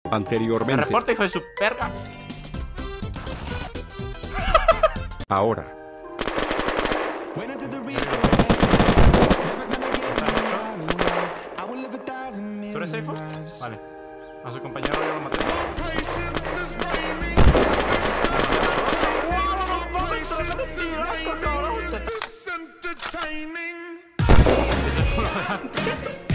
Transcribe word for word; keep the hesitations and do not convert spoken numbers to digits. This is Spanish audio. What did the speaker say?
Anteriormente. Reporte, hijo de su perga. Ahora. ¿Tú eres safe? Vale. A su compañero yo lo maté. Eso es por lo de antes.